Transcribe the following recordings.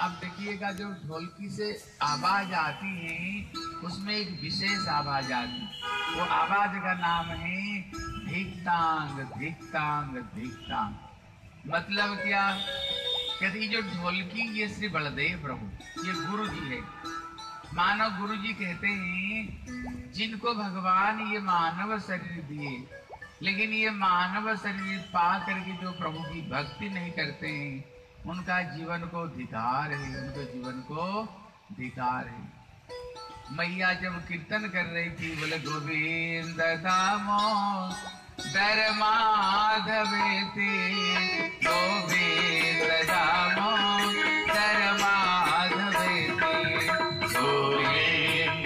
अब देखिएगा, जो ढोलकी से आवाज आती है उसमें एक विशेष आवाज आती है। वो आवाज का नाम है धिक तांग धिक तांग धिक तांग। मतलब क्या कहती, जो ढोलकी ये श्री बलदेव प्रभु, ये गुरु जी है। मानव गुरु जी कहते हैं जिनको भगवान ये मानव शरीर दिए, लेकिन ये मानव शरीर पा करके जो प्रभु की भक्ति नहीं करते हैं, उनका जीवन को धिकार है, उनके जीवन को धिकार है। मैया जब कीर्तन कर रही थी, बोले गोविंद दामोदर माधवेति, गोविंद दामोदर माधवेति, गोविंद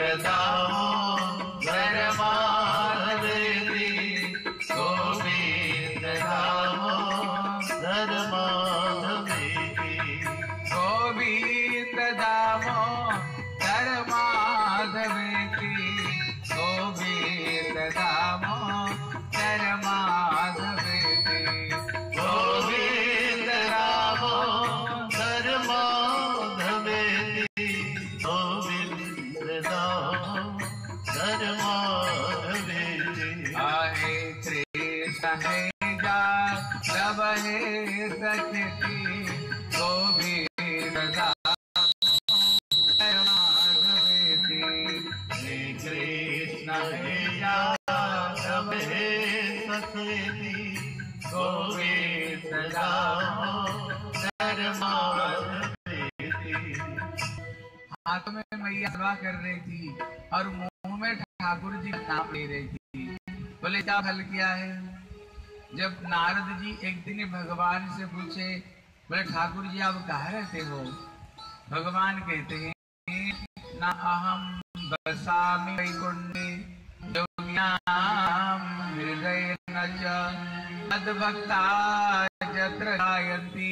दामोदर माधवेति, गोविंद दामोदर माधवेति, गोविंद दामोदर माधवेति, गोविंद दामोदर माधवेति, गोविंद दामोदर माधवेति, गोविंद दामोदर माधवेति। आहे कृष्ण है जा सब है सखती, गोविंद दामोदर माधवेति, हे कृष्ण है जा सब है सखती, गोविंद दामोदर माधवेति। हाथ में मैया सेवा कर रही थी और मुंह में ठाकुर जी का नाम ले रही थी। बोले क्या फल किया है? जब नारद जी एक दिन भगवान से पूछे, बोले ठाकुर जी आप कहाँ रहते हो? भगवान कहते हैं ना अहम बसामि वैकुंठे योगिनाम हृदयेन च मद्भक्ता यत्र गायन्ति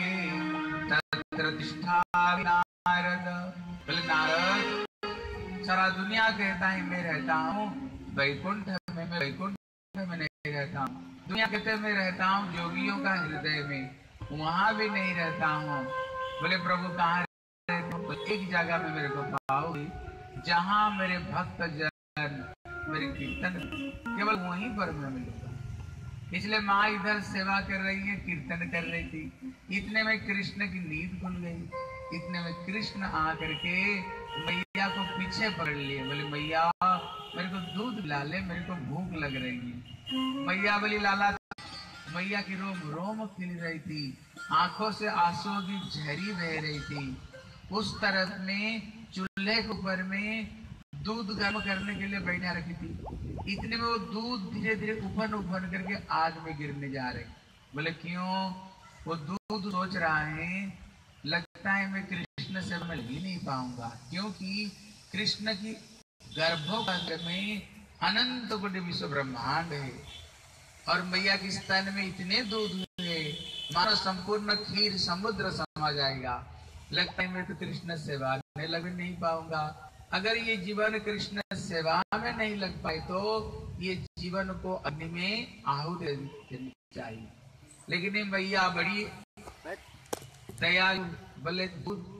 तत्र तिष्ठामि नारद। बोले नारद, सारा दुनिया कहता है मैं रहता हूँ वैकुंठ में, मैं वैकुंठ में नहीं रहता हूँ। दुनिया कहते मैं रहता हूँ जोगियों का हृदय में, वहां भी नहीं रहता हूँ। बोले प्रभु कहाँ रहते हो? एक जगह में मेरे को पाओगे जहाँ मेरे भक्त जन मेरे कीर्तन, केवल वहीं पर मैं मिलूंगा। इसलिए माँ इधर सेवा कर रही है, कीर्तन कर रही थी। इतने में कृष्ण की नींद खुल गई। इतने में कृष्ण आकर के मैया को पीछे पकड़ लिए। बोले मैया मेरे को दूध पिला ले, मेरे को भूख लग रही है। मैया बोली लाला। मैया की रोम रोम खिल रही थी, आंखों से आंसुओं की झरी बह रही थी। उस तरफ में चूल्हे के ऊपर में दूध गर्म करने के लिए बैठा रखी थी। इतने में वो दूध धीरे धीरे उफन उफन करके आग में गिरने जा रहे। बोले क्यों? वो दूध सोच रहा है लगता है मैं कृष्ण से मिल ही नहीं पाऊंगा, क्योंकि कृष्ण की गर्भोपंड में अनंत कोटि विश्व ब्रह्मांड है और मैया की स्तन में इतने दूध हुए मानो संपूर्ण खीर समुद्र समा जाएगा। लगता है मैं तो कृष्ण सेवा में लग नहीं पाऊंगा। अगर ये जीवन कृष्ण सेवा में नहीं लग पाए तो ये जीवन को अग्नि में आहुति देनी चाहिए। लेकिन ये मैया बड़ी दयालु। बोले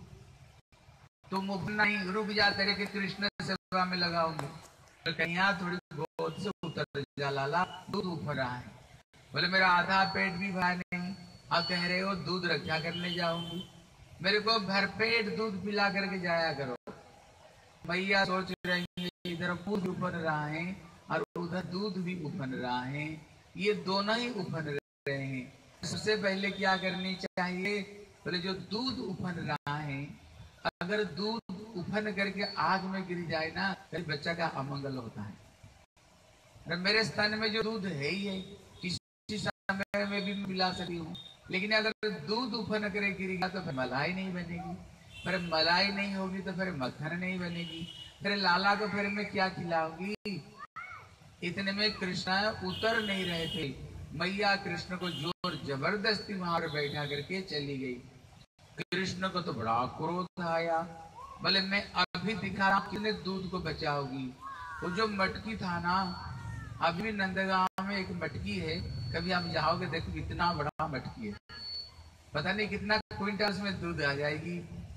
तुम नहीं, रुक जा, तेरे के कृष्ण सेवा में लगाऊंगे। तो कहीं थोड़ी गोद से उतर जा लाला, दूध उफर रहा है। बोले मेरा आधा पेट भी भरा नहीं, अब कह रहे हो दूध रक्षा करने जाऊंगी। मेरे को भरपेट दूध पिला करके जाया करो। मैया सोच रही है इधर दूध उफन रहा है और उधर दूध भी उफन रहा है, ये दोनों ही उफन रहे हैं। सबसे पहले क्या करनी चाहिए? बोले जो दूध उफन रहा है, अगर दूध उफन करके आग में गिर जाए ना, तो बच्चा का अमंगल होता है। मेरे स्तन में जो दूध है ही है, किसी समय में भी मिला सकती हूँ, लेकिन अगर दूध उफन करे गिरेगा तो फिर मलाई नहीं बनेगी, फिर मलाई नहीं होगी तो फिर मक्खन नहीं बनेगी, फिर लाला को फिर मैं क्या खिलाऊंगी? इतने में कृष्ण उतर नहीं रहे थे। मैया कृष्ण को जोर जबरदस्ती वहां पर बैठा करके चली गई। कृष्ण को तो बड़ा क्रोध आया। बोले मैं अभी दिखा रहा हूं कितने दूध को बचाओगी। वो जो मटकी था ना, अभी भी नंदगांव में एक मटकी है, कभी आप जाओगे देखो कितना बड़ा मटकी है, पता नहीं कितना क्विंटल में दूध आ जाएगी।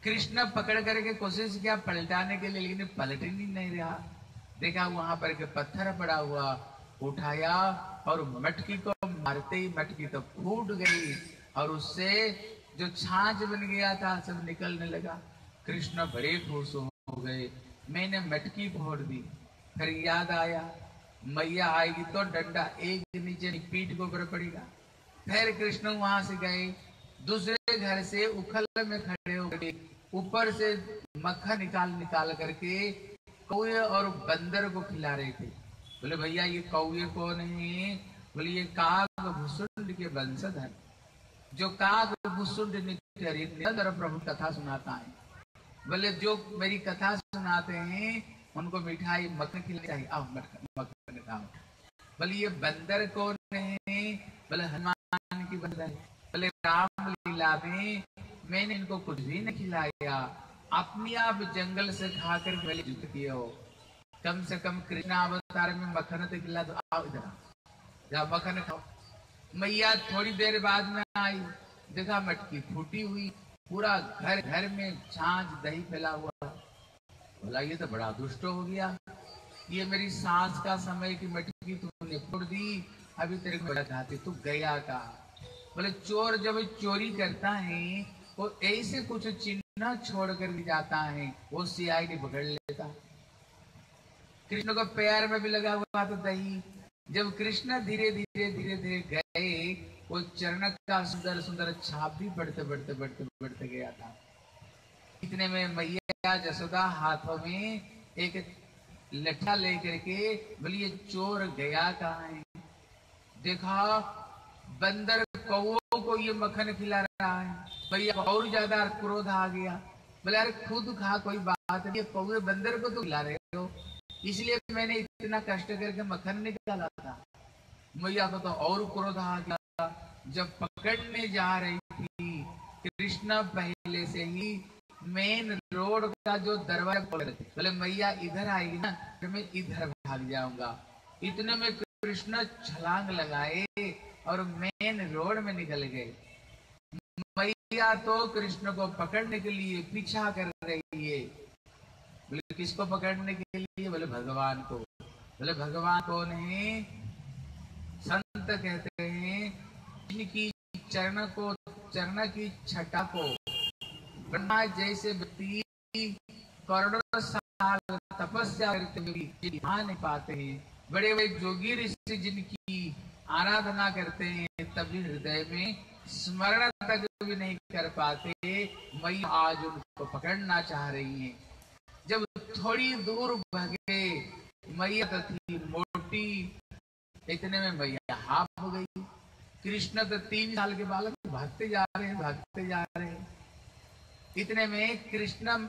कृष्ण पकड़ करके कोशिश किया पलटाने के लिए, लेकिन पलट ही नहीं रहा। देखा वहां पर के पत्थर पड़ा हुआ, उठाया और मटकी को मारते ही मटकी तो फूट गई और उससे जो छाछ बन गया था सब निकलने लगा। कृष्ण बड़े खुश हो गए, मैंने मटकी फोड़ दी। फिर याद आया मैया आएगी तो डंडा एक नीचे पीठ के ऊपर पड़ेगा। फिर कृष्ण वहां से गए, दूसरे घर से उखल में खड़े हो गए, ऊपर से मक्खन निकाल निकाल करके कौए और बंदर को खिला रहे थे। बोले भैया ये कौए कौन है? बोले ये काग भुसुंड के वंशधर, जो काग भुसुंड निरंतर प्रभु कथा सुनाता है। बोले जो मेरी कथा सुनाते हैं उनको मिठाई मक्खन खिलानी चाहिए, आओ मक्खन खाओ। बोले ये बंदर कौन है? बोले हनुमान की बंदर। बोले राम लीला में मैंने इनको कुछ भी नहीं खिलाया, अपनी आप जंगल से खाकर पहले युद्ध किए हो, कम से कम कृष्ण अवतार में मक्खन तो खिला दो, आओ इधर जाओ मक्खन खाओ। मैया थोड़ी देर बाद में आई, देखा मटकी फूटी हुई, पूरा घर घर में छाछ दही फैला हुआ। बोला ये तो बड़ा दुष्ट हो गया, ये मेरी सांस का समय की मटकी तूने फोड़ दी, अभी तेरे को खाती तू गया का। बोले चोर जब चोरी करता है वो ऐसे कुछ चिन्ह छोड़ कर भी जाता है, वो सीआईडी पकड़ लेता। कृष्ण को पैर में भी लगा हुआ था दही। जब कृष्ण धीरे धीरे धीरे धीरे गए, वो चरण का सुंदर सुंदर छाप भी बढ़ते बढ़ते बढ़ते बढ़ते गया था। इतने में मैया जसोदा हाथों में एक लठा लेकर के बोली ये चोर गया कहाँ है? देखा बंदर कौओं को ये मक्खन खिला रहा है। भैया और ज्यादा क्रोध आ गया, बोले अरे खुद खा, कोई बात नहीं, कौए बंदर को तो खिला रहे हो, इसलिए मैंने इतना कष्ट करके मक्खन निकाला था। मैया को तो और क्रोध आ गया। जब पकड़ने जा रही थी, कृष्ण पहले से ही मेन रोड का जो दरवाजा खोल रहे थे। बोले मैया इधर आएगी ना तो मैं इधर भाग जाऊंगा। इतने में कृष्ण छलांग लगाए और मेन रोड में निकल गए। मैया तो कृष्ण को पकड़ने के लिए पीछा कर रही है। बोले किसको पकड़ने के लिए? बोले भगवान को। बोले भगवान कौन है? संत कहते हैं जिनकी चरण की छटा को ब्रह्मा जैसे व्यक्ति करोड़ों साल तपस्या करते हुए नहीं पाते हैं, बड़े बड़े जोगी ऋषि जिनकी आराधना करते हैं तभी हृदय में स्मरण तक भी नहीं कर पाते, मैया आज उनको पकड़ना चाह रही हैं। जब थोड़ी दूर भागे, मैया तो थी मोटी, इतने में मैया हाफ हो गई। कृष्ण तो 3 साल के बालक भागते जा रहे हैं, भागते जा रहे हैं। इतने में कृष्ण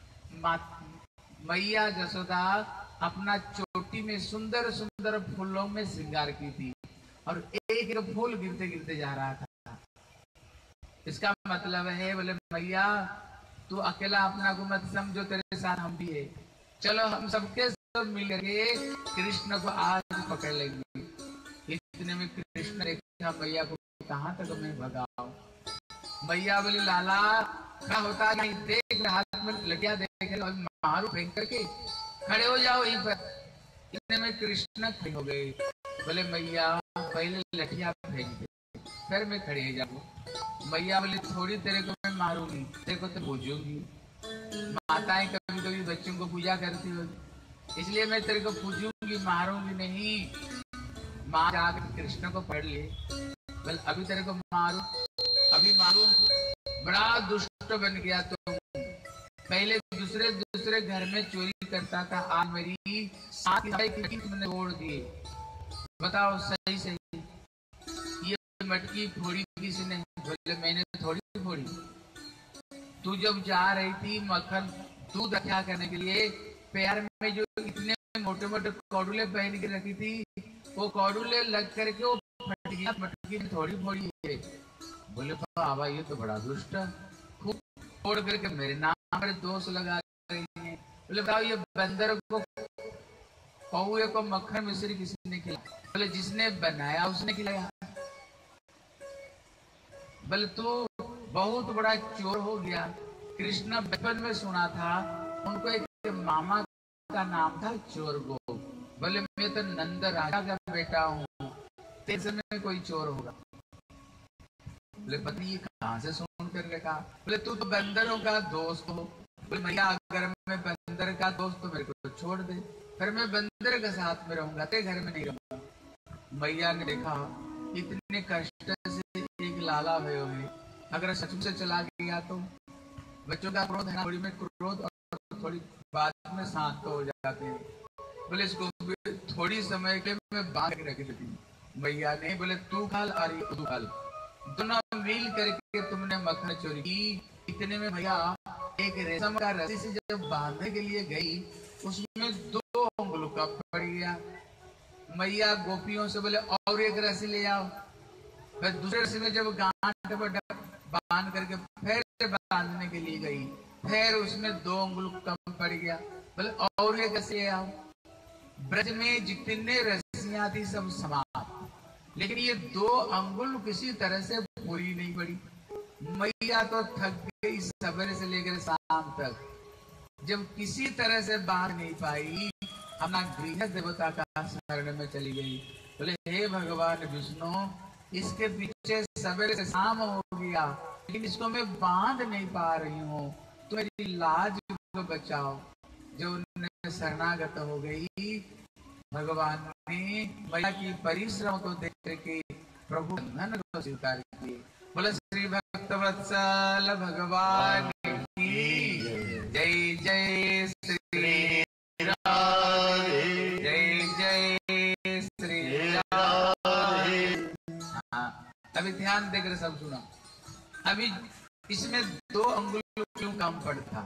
मैया जसोदा अपना चोटी में सुंदर सुंदर फूलों में श्रृंगार की थी और एक एक फूल गिरते गिरते जा रहा था। इसका मतलब है बोले मैया तू अकेला अपना को मत समझो, तेरे साथ हम भी है, चलो हम सबके सब मिल के कृष्ण को आज पकड़ लेंगे। इतने में कृष्ण देखा मैया को, कहां तक मैं भगाऊं? मैया बोली लाला क्या होता नहीं, देख हाथ में लटिया देख मारू फेंक करके खड़े हो जाओ यहीं पर। इतने में कृष्ण खड़े हो गए। बोले मैया पहले लठिया फेंक दे, फिर मैं खड़े हो जाऊँ। मैया बोली थोड़ी तेरे को मैं मारूंगी, तेरे को तो पूजूंगी। माताएं कभी कभी बच्चों को पूजा करती होगी, इसलिए मैं तेरे को पूजूंगी, मारूंगी नहीं। माँ जाकर कृष्ण को पढ़ ले, बोले अभी तेरे को मारू, अभी मारू, बड़ा दुष्ट बन गया तुम। पहले दूसरे घर में चोरी करता था, आज मेरी साथ की तुमने तोड़ दी। बताओ सही सही ये मटकी फोड़ी किसने? बोले मैंने थोड़ी फोड़ी। तू जब जा रही थी मक्खन दूध रखा करने के लिए, पैर में जो इतने मोटे मोटे कौड़ुले पहन के रखी थी, वो कौड़ुले लग करके वो फट गया, मटकी थोड़ी फोड़ी है। बोले बाबा ये तो बड़ा दुष्ट, खूब फोड़ करके मेरे नाम पर दोष लगा रही है। बोले बताओ ये बंदर को कौए को मक्खन मिश्री किसने खिलाया? बोले जिसने बनाया उसने खिलाया। बोले तू बहुत बड़ा चोर हो गया, कृष्ण बचपन में सुना था, उनको एक मामा का नाम था चोर गोप। बोले मैं तो नंद राजा का बेटा हूँ, तेरे समय कोई चोर होगा? बोले पत्नी कहाँ से सुन कर रखा? बोले तू तो बंदरों का दोस्त हो। बोले मैया अगर मैं बंदर का दोस्त तो मेरे को छोड़ दे, फिर मैं बंदर के साथ में रहूंगा, तेरे घर में नहीं रहूंगा। मैया ने देखा इतने कष्ट से एक लाला हुए हुए, अगर सचमुच से चला गया तो बच्चों का क्रोध है ना, थोड़ी में क्रोध और थोड़ी बाद में शांत हो जाते हैं। बोले इसको थोड़ी समय के मैं बांध के रख देती हूँ। मैया ने बोले तू खाल और तू खाल, दोनों मिल करके तुमने मक्खन चोरी की। इतने में भैया एक रेशम का रस्सी से जब बांधने के लिए गई, उसमें 2 अंगुल कम पड़ गया। मैया गोपियों से बोले और एक रस्सी ले आओ। फिर दूसरे रस्सी में जब गांठ पर बांध करके फिर बांधने के लिए गई, फिर उसमें 2 अंगुल कम पड़ गया। बोले और एक रस्सी ले आओ। ब्रज में जितने रस्सियां थी सब समाप्त, लेकिन ये 2 अंगुल किसी तरह से पूरी नहीं पड़ी। मैया तो थक गई सवेरे से लेकर शाम तक, जब किसी तरह से बांध नहीं पाई, अपना गृह देवता का शरण में चली गई। बोले हे भगवान विष्णु, इसके पीछे सवेरे से शाम हो गया, लेकिन इसको मैं बांध नहीं पा रही हूँ, तो मेरी लाज को बचाओ। जो उन्हें शरणागत हो गई, भगवान ने मैया की परिश्रम को देख करके प्रभु बंधन को स्वीकार किए। बोले श्री भक्तवत्सल भगवान की जय। जय श्री राधे, जय जय श्री राधे। अभी ध्यान देकर सब सुना। अभी इसमें 2 अंगुल क्यों कम पड़ता?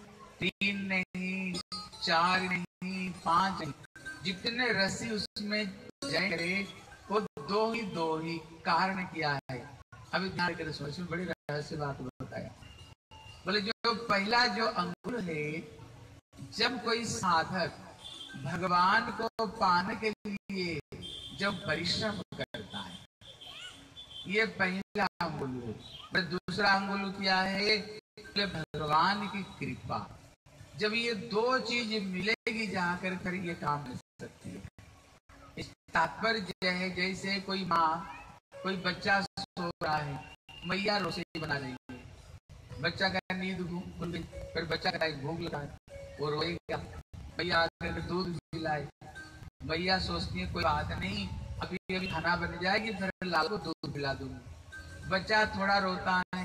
3 नहीं, 4 नहीं, 5 नहीं, जितने रस्सी उसमें जाएंगे वो 2 ही कारण क्या है? अभी ध्यान देकर सुनो, इसमें बड़ी रहस्य बात बताया। बोले जो पहला जो अंगुल है, जब कोई साधक भगवान को पाने के लिए जब परिश्रम करता है, ये पहला अंगुल है। दूसरा अंगुल क्या है? भगवान की कृपा। जब ये 2 चीज मिलेगी जाकर कर ये काम मिल सकती है। इस तात्पर्य है जैसे कोई माँ, कोई बच्चा सो रहा है, मैया रसोई बना रही है, बच्चा का नींद खुल गई, फिर बच्चा का भूख लगा है, वो रोएगा, मैया आकर दूध पिलाए। मैया सोचती है कोई बात नहीं, अभी अभी खाना बन जाएगी, फिर लाल को दूध पिला दूंगी। बच्चा थोड़ा रोता है,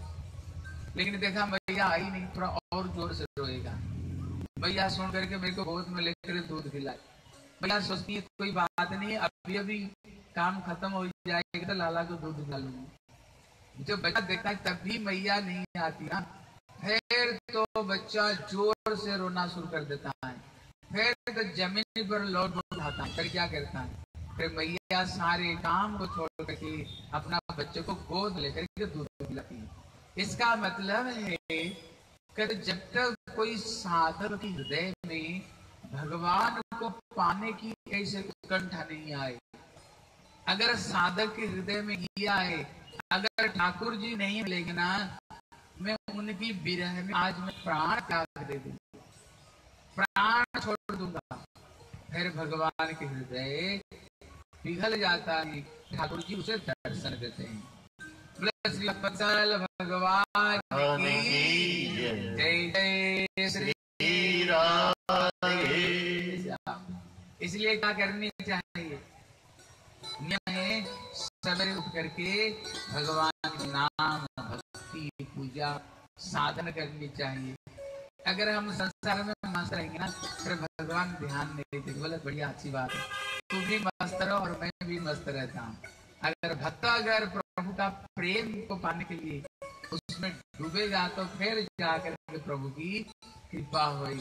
लेकिन देखा मैया आई नहीं, थोड़ा और जोर से रोएगा। मैया सुन करके मेरे को गोद में लेकर दूध पिलाए। मैया सोचती है कोई बात नहीं, अभी अभी काम खत्म हो जाएगा तो लाला को दूध पिला लूंगी। जब बच्चा देखता है तब भी मैया नहीं आती ना, फिर तो बच्चा जोर से रोना शुरू कर देता है, फिर तो जमीन पर लौट उठाता है। फिर क्या करता है? फिर मैया सारे काम को छोड़ करके अपना बच्चे को गोद लेकर के दूध पिलाती है। इसका मतलब है कि जब तक कोई साधक के हृदय में भगवान को पाने की ऐसे उत्कंठा नहीं आए, अगर साधक के हृदय में ये आए, अगर ठाकुर जी नहीं मिलेंगे ना, मैं उनकी विरह में आज मैं प्राण त्याग दे दूंगा, प्राण छोड़ दूंगा। फिर भगवान के हृदय पिघल जाता है, ठाकुर जी उसे दर्शन देते हैं। श्री भगवान की जय। जय श्री राधे। इसलिए क्या करनी चाहिए? है सवेरे उठ करके भगवान के नाम, भक्ति, पूजा, साधन करनी चाहिए। अगर हम संसार में मस्त रहेंगे ना, फिर भगवान ध्यान नहीं देते। बोले बढ़िया अच्छी बात है, तू भी मस्त रहो और मैं भी मस्त रहता हूँ। अगर भक्त अगर प्रभु का प्रेम को पाने के लिए उसमें डूबेगा तो फिर जाकर के प्रभु की कृपा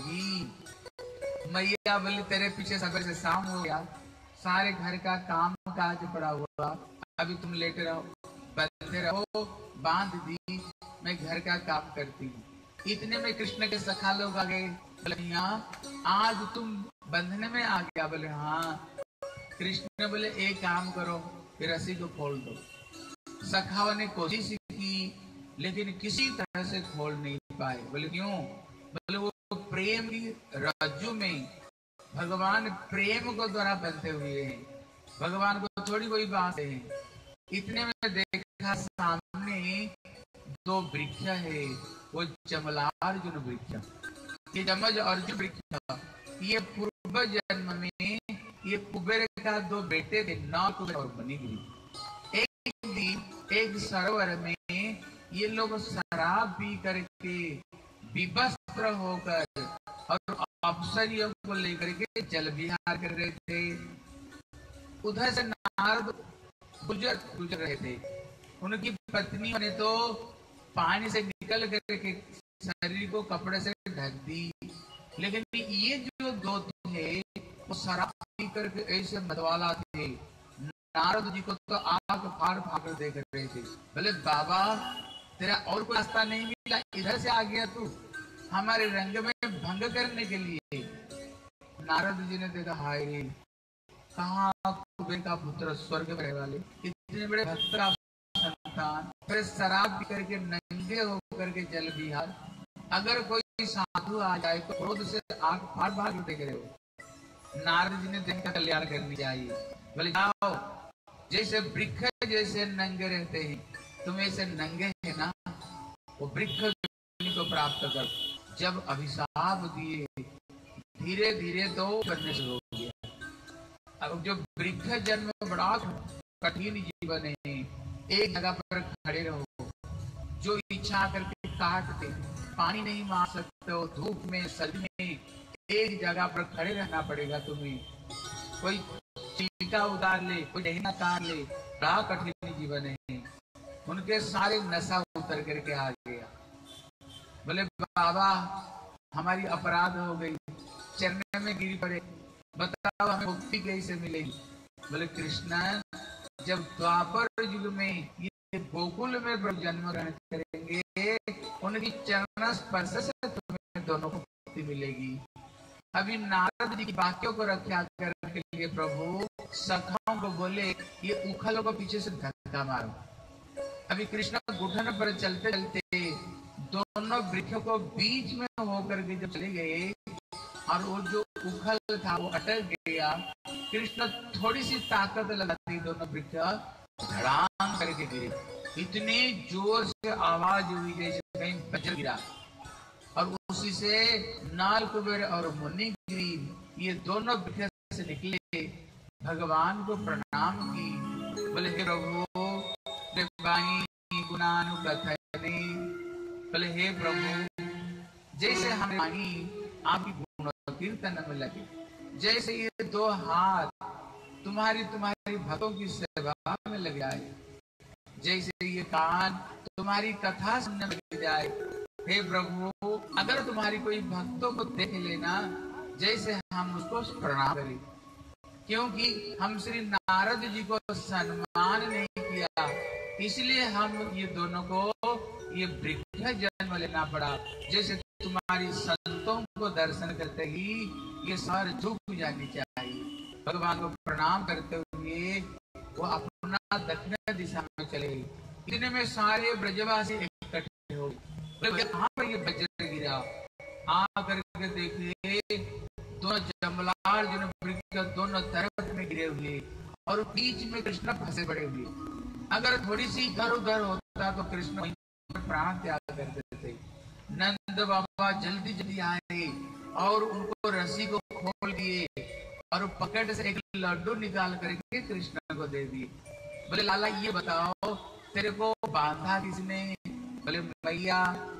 होगी। मैया बोली तेरे पीछे सवेरे से शाम हो गया, सारे घर का काम काज पड़ा हुआ, अभी तुम लेटे रहो, बंधे रहो, बांध दी, मैं घर का काम करती हूँ। इतने में कृष्ण के सखा लोग आ गए। बोले यहाँ आज तुम बंधने में आ गया? बोले हाँ। कृष्ण ने बोले एक काम करो, फिर रस्सी को खोल दो। सखाओं ने कोशिश की, लेकिन किसी तरह से खोल नहीं पाए। बोले क्यों? बोले वो प्रेम की रज्जु में भगवान प्रेम को द्वारा बंधे हुए हैं, भगवान को थोड़ी कोई बात है। इतने में देखा सामने दो वृक्ष है, वो जमलार्जुन वृक्ष, ये जमज अर्जुन वृक्ष, ये पूर्व जन्म में ये कुबेर का दो बेटे थे, नौ कुबेर और मणिगिरी। एक दिन एक सरोवर में ये लोग शराब पी करके विवस्त्र होकर और अप्सरियों को लेकर के जल विहार कर रहे थे। उधर से नारद गुजर रहे थे। उनकी पत्नियों ने तो पानी से निकल करके शरीर को कपड़े से ढक दी, लेकिन ये जो दो थे वो शराब पी करके ऐसे मतवाला थे। नारद जी को तो आंख फाड़ फाड़ देख रहे थे। बोले बाबा तेरा और कोई रास्ता नहीं मिला, इधर से आ गया तू हमारे रंग में भंग करने के लिए। नारद जी ने देखा हाय रे, कहाँ कुबेर का पुत्र स्वर्ग में रहने वाले, इतने बड़े भक्त का संतान, फिर शराब पी करके नंगे होकर के जल विहार। अगर कोई साधु आ जाए तो क्रोध से आंख फाड़ फाड़ देख रहे हो। नारद जी ने दिन का कल्याण करनी चाहिए। बोले जाओ, जैसे वृक्ष जैसे नंगे रहते हैं, तुम ऐसे नंगे है ना, वो वृक्ष को प्राप्त कर। जब अभिशाप दिए धीरे धीरे तो करने शुरू हो गया। अब जो वृक्ष जन्म बड़ा कठिन जीवन है, एक जगह पर खड़े रहो, जो इच्छा करके काटते, पानी नहीं मार सकते हो, धूप में सर्दी में एक जगह पर खड़े रहना पड़ेगा तुम्हें। कोई छिलका उतार ले, कोई टहना काट ले, बड़ा कठिन जीवन है। उनके सारे नशा उतर करके आ गया। बोले बाबा हमारी अपराध हो गई, चरण में गिर पड़े, बताओ हमें मुक्ति कैसे मिलेगी? बोले कृष्ण जब द्वापर युग में ये गोकुल में जन्म ग्रहण करेंगे, उनकी चरण स्पर्श से तुम्हें दोनों को मुक्ति मिलेगी। अभी नारद जी की वाक्यों को रक्षा करने के लिए प्रभु सखाओं को बोले ये उखलों को पीछे से धक्का मारो। अभी कृष्ण घुटन पर चलते चलते दोनों वृक्षों को बीच में होकर के जब चले गए और वो जो उखल था वो अटक गया, कृष्ण थोड़ी सी ताकत लगाती, दोनों वृक्ष धड़ाम करके गिरे। इतनी जोर से आवाज हुई जैसे कहीं वज्र गिरा, और उसी से नाल कुबेर और मुनिगिरी ये दोनों वृक्ष से निकले, भगवान को प्रणाम की। बोले हे प्रभु गुणानुकथने, बोले हे प्रभु जैसे हमें वाणी आपकी गुण कीर्तन में लगे, जैसे ये दो हाथ तुम्हारी भक्तों की सेवा में लग जाए, जैसे ये कान तुम्हारी कथा सुनने में लग जाए। हे प्रभु अगर तुम्हारी कोई भक्तों को देख लेना, जैसे हम उसको प्रणाम करें, क्योंकि हम श्री नारद जी को सम्मान नहीं किया, इसलिए हम ये दोनों को ये वृक्ष जन्म लेना पड़ा। जैसे तुम्हारी संतों को दर्शन करते ही ये सर झुक जानी चाहिए। भगवान को प्रणाम करते हुए वो अपना दक्षिण दिशा में चले। इतने में सारे ब्रजवासी इकट्ठे हो गए। कहाँ पर ये वज्र गिरा, आकर के देखे दोनों जमलार्जुन वृक्ष दोनों तरफ में गिरे हुए और बीच में कृष्ण फंसे पड़े हुए। अगर थोड़ी सी इधर उधर होता तो कृष्ण प्राण त्याग करते थे। नंद बाबा जल्दी जल्दी आए और उनको रस्सी को खोल दिए और पकड़ से एक लड्डू निकाल करके कृष्ण को दे दिए। बोले लाला ये बताओ तेरे को बांधा किसने? बोले मैया।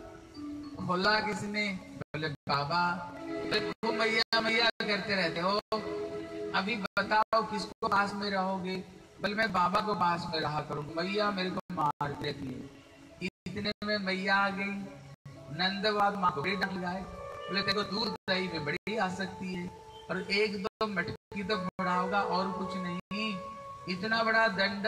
खोला किसने? बोले बाबा। बोले मैया मैया करते रहते हो, अभी बताओ किसको पास में रहोगे? बोले मैं बाबा को पास में रहा करूं, मैया मेरे को मार देती है। इतने में मैया आ गई। नंद बाबा माँ को बड़ी डांट लगाए। बोले तेरे को दूध दही में बड़ी आसक्ति है और एक दो मटकी तो बड़ा होगा और कुछ नहीं। इतना बड़ा दंड,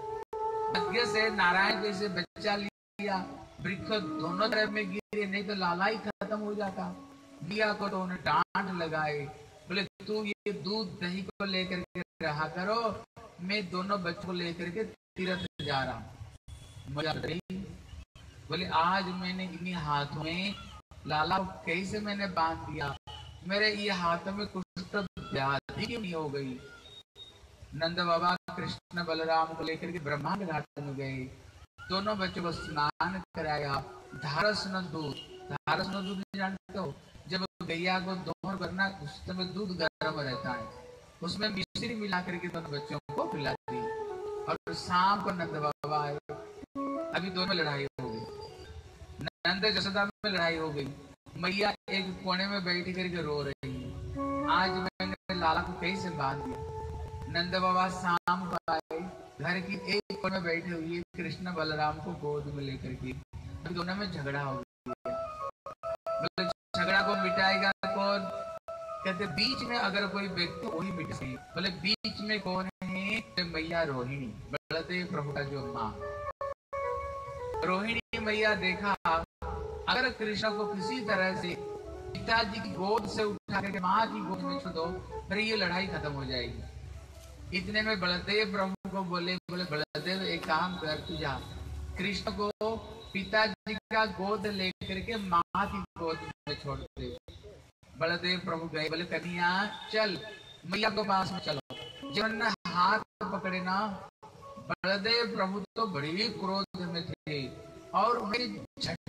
भाग्य से नारायण जैसे बच्चा लिया, वृक्ष दोनों तरफ में गिरे, नहीं तो लाला ही खत्म हो जाता। मैया को तो उन्हें डांट लगाए। बोले तू ये दूध दही को लेकर के रहा करो, मैं दोनों बच्चों को लेकर के तीर्थ जा रहा हूँ। बोले आज मैंने इन्हीं हाथों में लाला को कैसे मैंने बांध दिया, मेरे ये हाथों में कुष्ठ व्याधि क्यों नहीं हो गई। नंद बाबा कृष्ण बलराम को लेकर के ब्रह्मांड घाट में गए, दोनों बच्चों को स्नान कराया। धारस न दूध जानते हो, जब गैया को दोहन करना उस समय दूध गर्म रहता है, उसमें मिश्री मिला करके दोनों बच्चों को पिला दी। और शाम को नंद बाबा आए, अभी दोनों लड़ाई हो गई, नंद जसोदा में लड़ाई हो गई। मैया एक कोने में बैठ करके रो रही है, आज मैंने लाला को कैसे बांध दिया। नंद बाबा शाम को आए, घर की एक कोने में बैठे हुए कृष्ण बलराम को गोद में लेकर के, अभी दोनों में झगड़ा हो गया। बोले झगड़ा को मिटाएगा कौन, कहते बीच में अगर कोई व्यक्ति वही मिट सके। बोले बीच में कौन है, तो मैया रोहिणी, बलदेव प्रभु का जो माँ रोहिणी मैया देखा अगर कृष्ण को किसी तरह से पिताजी की गोद से उठा करके माँ की गोद में छोड़ दो, फिर ये लड़ाई खत्म हो जाएगी। इतने में बलदेव प्रभु को बोले बलदेव एक काम कर, तू जा कृष्ण को पिताजी का गोद लेकर के माँ की गोद में छोड़ दे। बलदेव प्रभु गए, बोले कन्हैया चल मैया के पास में चलो। जब उन्होंने हाथ पकड़े ना, बलदेव प्रभु तो बड़ी क्रोध में थे और उन्हें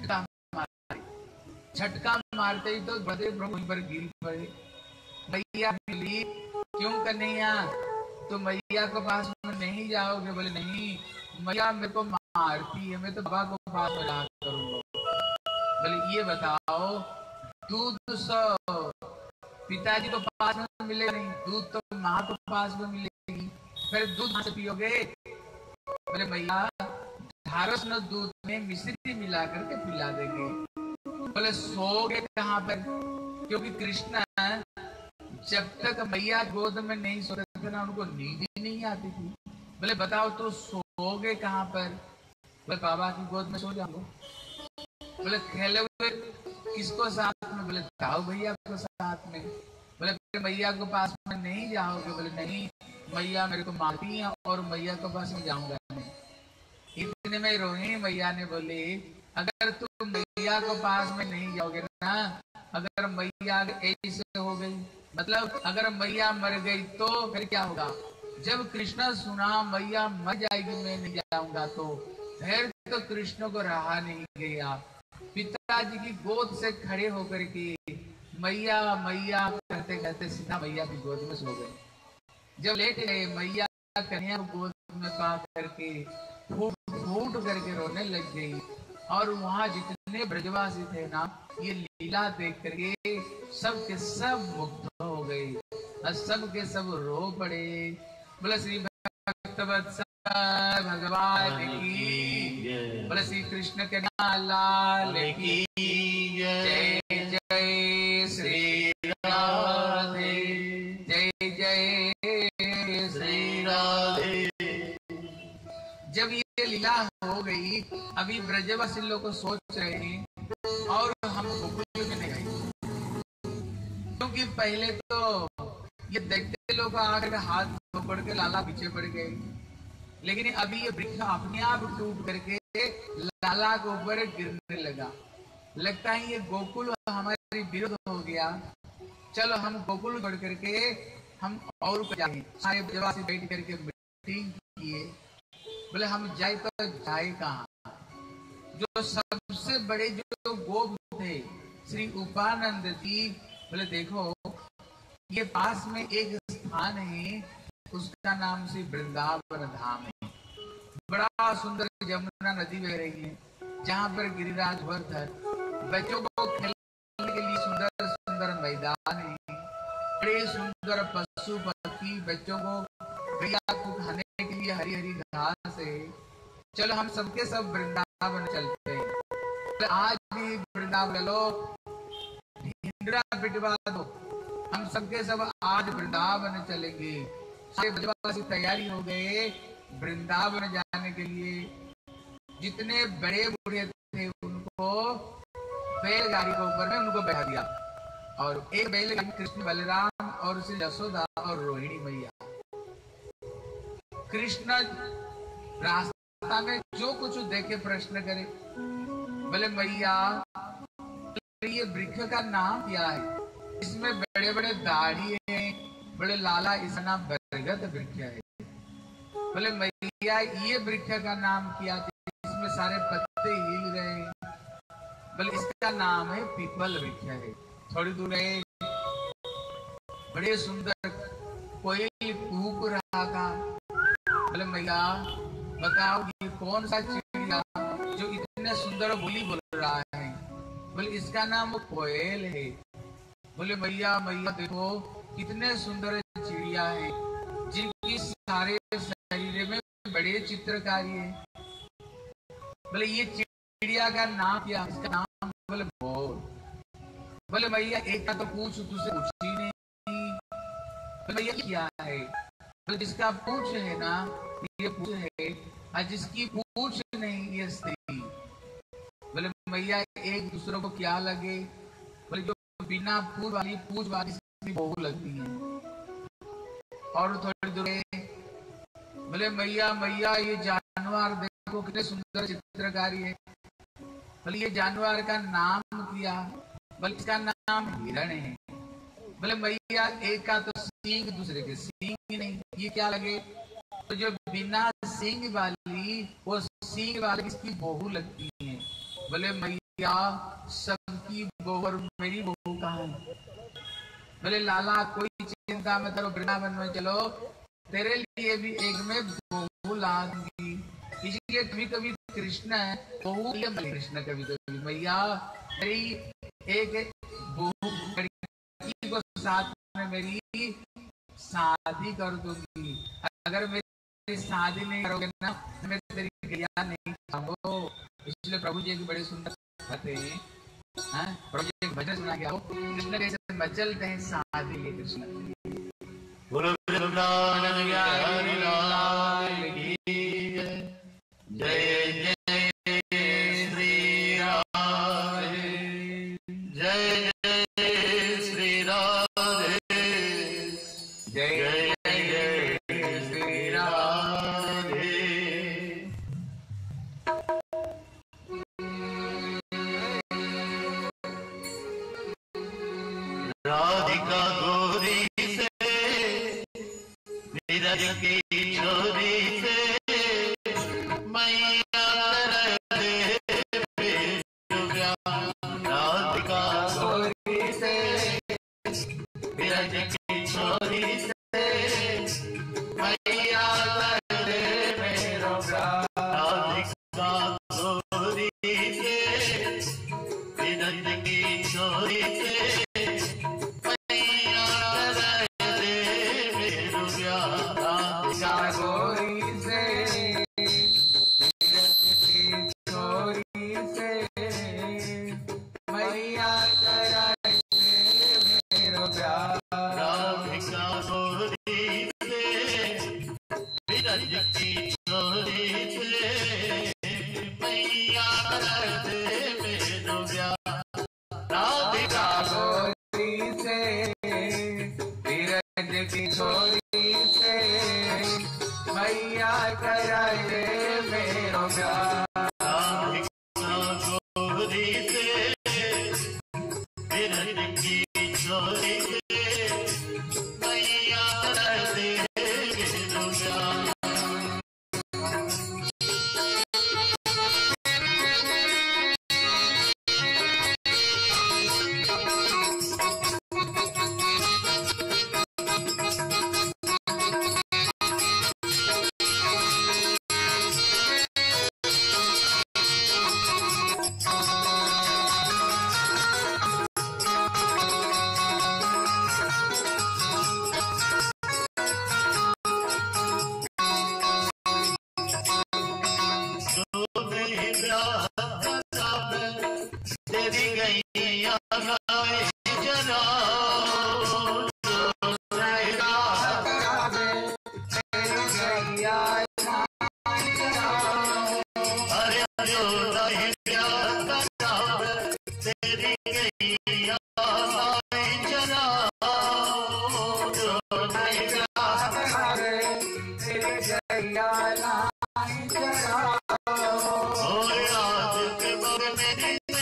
झटका मारते ही तो बलदेव प्रभु पर गिर पड़े। मैया मिली, क्यों कन्हैया तो मैया के पास में नहीं जाओगे। बोले नहीं, मैया मेरे को मारती है, मैं तो बाबा को पास में रहा करूंगा। बोले ये बताओ, दूध सो पिताजी को पास में मिलेगा नहीं, दूध तो माँ को पास में मिलेगी, फिर दूध से पियोगे। बोले मैया ढारस न दूध में मिश्री मिला करके पिला देंगे। बोले सोगे कहाँ पर, क्योंकि कृष्ण जब तक मैया गोद में नहीं सोते थे ना, उनको नींद ही नहीं आती थी। बोले बताओ तो सोगे कहाँ पर। बोले बाबा की गोद में सो जाओ। बोले खेले हुए किसको साथ में। बोले ताऊ भैया को साथ में। बोले मैया के पास में नहीं जाओगे। बोले नहीं, मैया मेरे को मारती है और मैया के पास में जाऊंगा नहीं। इतने में रोहिणी मैया ने बोले अगर तुम मैया के पास में नहीं जाओगे ना, अगर मैया ऐसे हो गई, मतलब अगर मैया मर गई तो फिर क्या होगा। जब कृष्ण सुना मैया मर जाएगी मैं नहीं जाऊंगा, तो फिर तो कृष्ण को रहा नहीं गया। पिताजी की गोद से खड़े होकर के मैया मैया कहते कहते सीधा मैया की गोद में सो गए। जब लेट गए, मैया कन्हैया को गोद में पा करके फूट फूट करके रोने लग गई। और वहां जितने ब्रजवासी थे ना, ये लीला देख करके सब के सब मुग्ध हो गए और सब के सब रो पड़े। बोले श्री भक्तवत्सल भगवान की, बोले श्री कृष्ण के लाल की जय। जय श्री राधे, जय जय श्री राधे। जब ये लीला हो गई, अभी ब्रजवासी लोग सोच रहे हैं और हम गोकुल में नहीं गए, क्योंकि पहले तो ये देखते लोग आकर हाथ पकड़ के लाला पीछे पड़ गए, लेकिन अभी ये वृक्ष अपने आप टूट करके लाला के ऊपर गिरने लगा। लगता है ये गोकुल हमारी विरुद्ध हो गया, चलो हम गोकुल छोड़ करके हम और जाए। सारे ब्रजवासी बैठ करके मीटिंग किए, बोले हम जाए तो जाए कहाँ। जो सबसे बड़े जो गोप थे श्री उपानंद जी, बोले देखो ये पास में एक स्थान है, उसका नाम श्री वृंदावन धाम है। बड़ा सुंदर यमुना नदी बह रही है, जहाँ पर गिरिराज वर्धन बच्चों को खेलने के लिए सुंदर सुंदर मैदान है, बड़े सुंदर पशु पक्षी, बच्चों को गैया को खाने के लिए हरी हरी घास है। चलो हम सबके सब वृंदावन चलते हैं। आज भी वृंदावन लो, ढिंडरा पिटवा दो, हम सबके सब आज वृंदावन चलेंगे। सारे ब्रजवासी तैयारी हो गए वृंदावन जाने के लिए। जितने बड़े बूढ़े थे उनको बैलगाड़ी के ऊपर में उनको बैठा दिया, और एक बैलगाड़ी कृष्ण बलराम और श्री यशोदा और रोहिणी मैया। कृष्ण रास्ता में जो कुछ देखे प्रश्न करे, बोले मैया ये वृक्ष का नाम क्या है? इसमें बड़े बड़े दाढ़ी है, बड़े लाला, इसका नाम बरगद वृक्ष है। बोले मैया ये वृक्ष का नाम क्या है? इसमें सारे पत्ते हिल गए। बोले इसका नाम है पीपल वृक्ष है। थोड़ी दूर है, बड़े सुंदर कोयल कूक रहा था। बोले मैया बताओ ये कौन सा चिड़िया जो इतने सुंदर बोली बोल रहा है? बोले इसका नाम कोयल है। बोले मैया मैया देखो कितने सुंदर चिड़िया है जिनकी सारे शरीर में बड़े चित्रकारी है। बोले ये चिड़िया का नाम क्या? इसका नाम बोले मोर। बोले मैया एक का तो पूछ तुझसे पूछी नहीं। बोले मैया क्या है? बोले जिसका पूछ है ना ये पूछ है, और जिसकी पूछ नहीं ये स्त्री। बोले मैया एक दूसरे को क्या लगे? बोले जो बिना पूछ वाली से बहू लगती है। और थोड़ी दूर बोले मैया मैया ये जानवर देखो कितने सुंदर चित्रकारी है। बोले ये जानवर का नाम क्या? बोले इसका नाम हिरण है। बोले मैया एक का तो सींग दूसरे के सींग नहीं, ये क्या लगे? तो जो बिना सींग वाली वो सींग वाली इसकी बहू लगती है। बोले मैया सबकी बहू और मेरी बहू कहाँ है? बोले लाला कोई चिंता मत करो, वृंदावन में चलो, तेरे लिए भी एक में बहू ला दूंगी। इसलिए कभी कभी कृष्ण है बहू कृष्ण, कभी कभी मैया मेरी एक बहू को साथ में मेरी शादी कर दूंगी। अगर मेरी शादी नहीं करोगे ना मैं तेरी क्रिया नहीं खाऊंगा। इसलिए प्रभु जी की बड़े सुंदर बातें हैं। प्रभु जी एक भजन सुना के आओ, कृष्ण कैसे मचलते हैं शादी के कृष्ण। गुरु जय जय श्री राधे, जय जय श्री राधे, जय जय श्री राधे। राधिका गोरी से विरज की छोरी से मैया दे राधिका गोरी से विरज की छोरी से मैया दे मेरो राधिका गोरी से विरज की छोरी से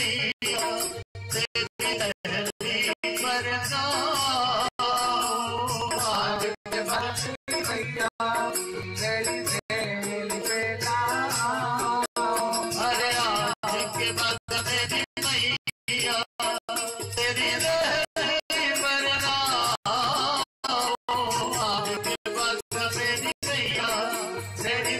मैया तेरी लहरी पर आज के बाद मैया तेरी लहरी पे अरे आज के बाद मेरी मैया तेरी लहरी पर आज के बाद मेरी मैया तेरी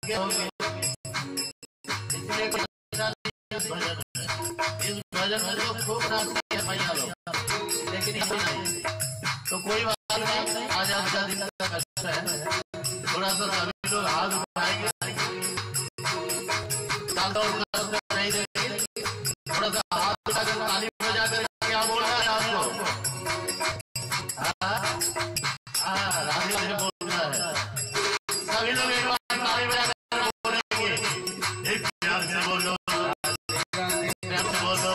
क्या होगी? इसलिए इस भजन में तो खूब नाचती है मैया लोग, लेकिन इसे नहीं। तो कोई बात नहीं, आज आपका दिन का कष्ट है, थोड़ा सा सभी लोग हाथ उठाएंगे, नहीं देंगे, थोड़ा सा हाथ उठाकर ताली बजा कर क्या बोल रहा है आपको? राधे राधे बोल रहा है। सभी लोग एक बार ताली बजा कर बोलेंगे, एक प्यार से बोलो, प्यार से बोलो।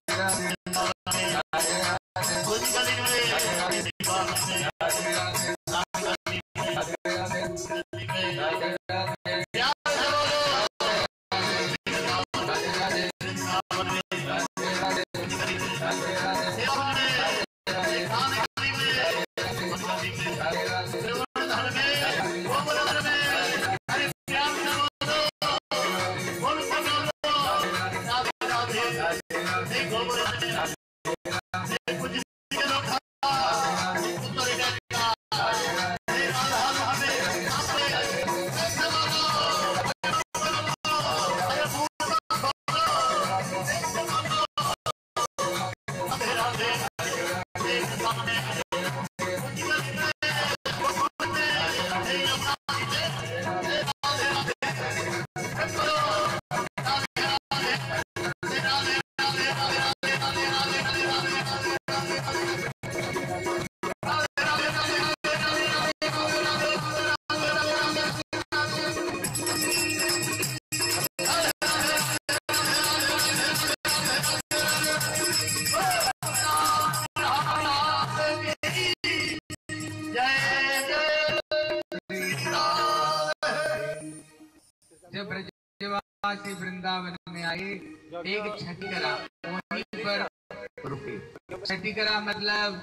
जब ब्रजवासी वृंदावन में आए, एक छठीकरा वहीं पर रुके। छठीकरा मतलब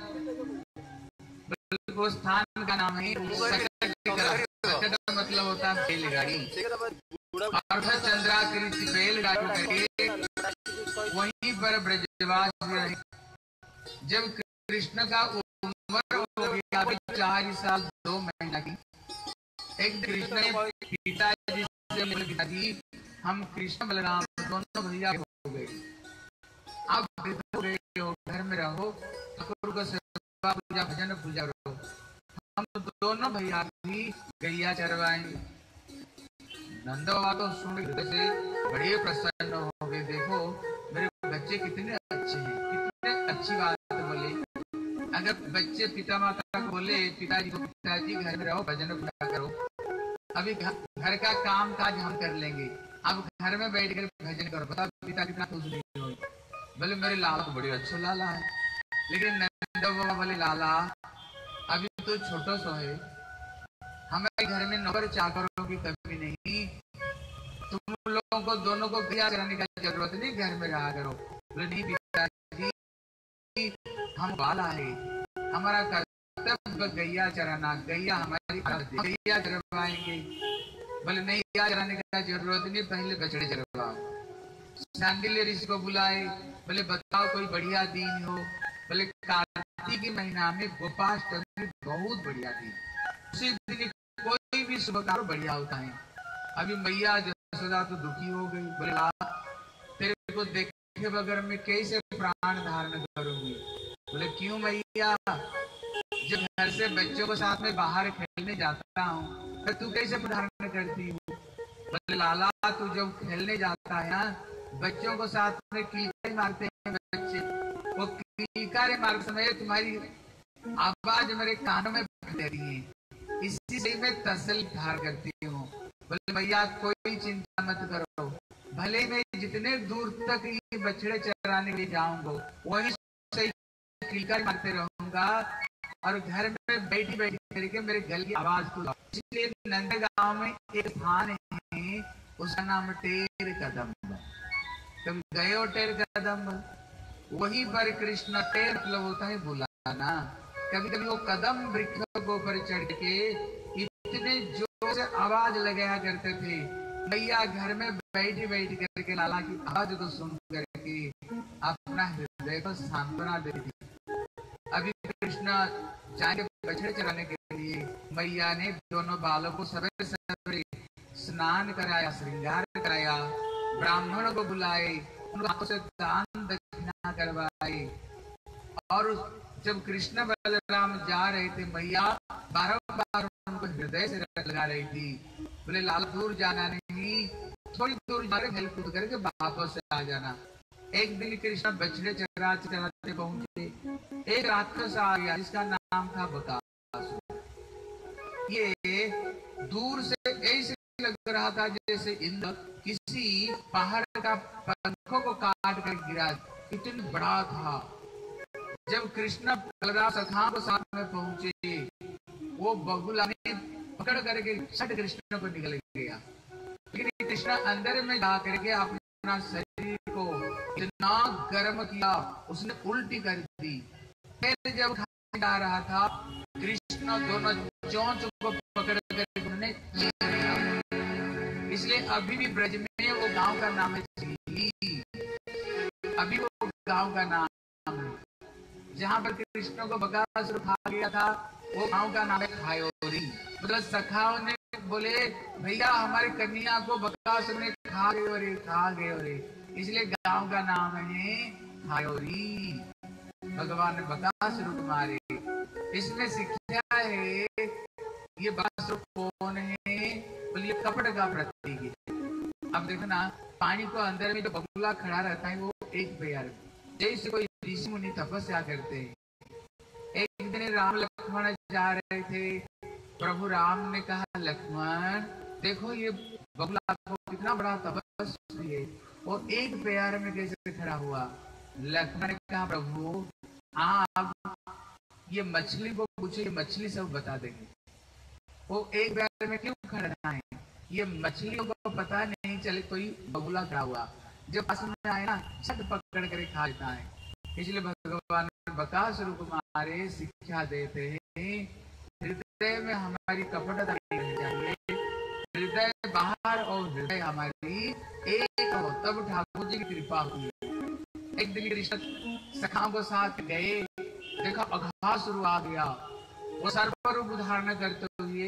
वो स्थान का नाम है सकटकरा। सकट मतलब होता है बैलगाड़ी, और चंद्राकृति बैलगाड़ी करके वहीं पर ब्रजवास रहे। जब कृष्ण का उम्र हो गया 4 साल 2 महीना की, एक कृष्ण ने पिताजी से बोले, पिताजी हम कृष्ण बलराम दोनों भैया हो गए, आप हो गए हो, घर में रहो, ठाकुर को सेवा पूजा भजन पूजा करो, हम दोनों भैया भी गैया चरवाएंगे। नंद बाबा तो सुन से बड़े प्रसन्न हो गए, देखो मेरे बच्चे कितने अच्छे हैं, कितने अच्छी बात बोले। अगर बच्चे पिता माता को बोले पिताजी को, पिताजी घर में रहो भजन पूजा करो, अभी घर का काम काज हम कर लेंगे, अब घर में बैठ कर भजन करो, पता पिता कितना खुश नहीं हो। बोले मेरे लाला तो बड़े अच्छे लाला है, लेकिन नंद बाबा बोले लाला अभी तो छोटो सो है, हमारे घर में नौकर चाकरों की कमी नहीं, तुम लोगों को दोनों को गैया चराने का जरूरत नहीं, घर में रहा करो। बोले नहीं पिताजी हम वाला है, हमारा कर्तव्य गैया चराना, गैया हमारी गैया चरवाएंगे। बोले नहीं गैया चराने का जरूरत नहीं, पहले बछड़े चरवाओ। सांडिल्य ऋषि को बुलाए, बोले बताओ कोई बढ़िया दिन हो। बोले कार्तिक के महीना में गोपाष्टमी बहुत बढ़िया दिन, उसी दिन कोई भी शुभ कार्य बढ़िया होता है। अभी मैया जसोदा तो दुखी हो गई, बोले तेरे को देखे बगैर मैं कैसे प्राण धारण करूंगी। बोले क्यों मैया, जब घर से बच्चों के साथ में बाहर खेलने जाता हूँ तो तू कैसे धारण करती हूँ। बोले लाला तू जब खेलने जाता है ना, बच्चों को साथ में किलकारी मारते हैं बच्चे, वो किलकारी मारते समय तुम्हारी आवाज मेरे कानों में बजती है, इसी से मैं तसल्ली धार करती हूँ। बोले मैया कोई चिंता मत करो, भले मैं जितने दूर तक ये बछड़े चराने के लिए जाऊंगा वहीं से किलकारी मारते रहूंगा, और घर में बैठी बैठी करके मेरे गल की आवाज को। इसलिए नंदगांव में एक स्थान है, उसका नाम टेर कदम्ब। कभी गए हो टेर कदम्ब? वहीं पर कृष्ण, टेर मतलब होता है बुलाना। कभी कभी वो कदम वृक्ष के ऊपर चढ़ के इतने जोर से आवाज लगाया करते थे, मैया घर में बैठी बैठी करके लाला की आवाज को सुन करके अपना हृदय को सांत्वना देती थी। अभी कृष्ण जाएंगे बछड़े चराने के लिए, मैया ने दोनों बालों को सवेरे सवेरे स्नान कराया, श्रृंगार कराया, ब्राह्मण को बुलाए, उनको हाथों से दान दक्षिणा करवाई। और जब कृष्ण बलराम जा रहे थे, मैया बारंबार उनको हृदय से लगा रही थी। बोले लाल दूर जाना नहीं, थोड़ी दूर जाकर खेल कूद करके वापस आ जाना। एक दिन कृष्ण बछड़े चराते चराते पहुंचे, एक राक्षस आ गया जिसका नाम था बकासुर। ये दूर से ऐसे लग रहा था जैसे इंद्र किसी पहाड़ का पंखों को काट कर गिरा, इतना बड़ा था। जब कृष्ण बलराम सखा को साथ में पहुंचे, वो बगुला ने पकड़ करके सट कृष्ण को निकल गया। लेकिन कृष्ण अंदर में जा करके अपना शरीर को इतना गर्म किया, उसने उल्टी कर दी। फिर जब खाने जा रहा था, कृष्ण दोनों चोंच को पकड़ कर उन्होंने, इसलिए अभी भी ब्रज में वो गांव का नाम है चिली। अभी वो गांव का नाम है जहां पर कृष्ण को बकासुर खा गया था, वो गांव का नाम है खायोरी। मतलब सखाओं ने बोले भैया हमारी कन्या को बकासुर ने खा गए रे, इसलिए गांव का नाम है खायोरी। भगवान ने बकासुर को मारे। इसमें शिक्षा है, ये बकासुर कौन है? बोलिए कपट का प्रतीक है। अब देखो ना, पानी को अंदर में जो बगुला खड़ा रहता है वो एक पैर, जैसे कोई ऋषि मुनि तपस्या करते हैं। एक दिन राम लक्ष्मण जा रहे थे, प्रभु राम ने कहा लक्ष्मण देखो ये बगुला को कितना बड़ा तपस्वी है और एक पैर में कैसे खड़ा हुआ। लक्ष्मण ने कहा प्रभु आप ये मछली को पूछे, मछली सब बता देंगे वो एक पैर में क्यों खड़ा है। ये मछलियों को पता नहीं चले कोई बगुला खड़ा हुआ, जब पास में आए ना छत पकड़ कर खा लेता है। इसलिए भगवान बकासुर को मारे शिक्षा देते हैं, हृदय में हमारी कपटता नहीं चाहिए, हृदय बाहर और हृदय हमारी एक हो, तब ठाकुर जी की कृपा हुई। एक दिन कृष्ण सखाओं को साथ गए, देखा अघासुर आ गया। वो सर्वरूप धारण करते हुए